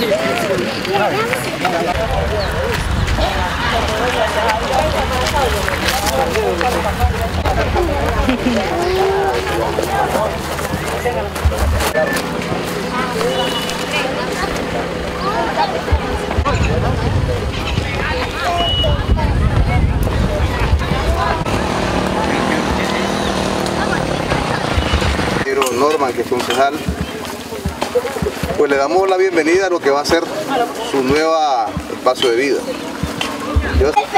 Norman, que es concejal, pues le damos la bienvenida a lo que va a ser su nueva espacio de vida. Lo que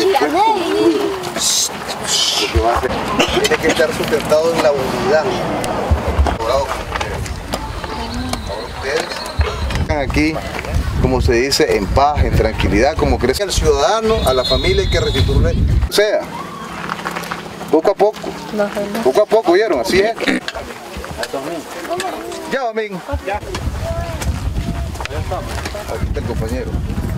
va a hacer tiene que estar sustentado en la unidad. Ahora ustedes están aquí, como se dice, en paz, en tranquilidad, como crece el ciudadano, a la familia hay que restituirle, o sea, poco a poco, ¿vieron? Así es. Ya, Domingo. Ya. Aquí está el compañero.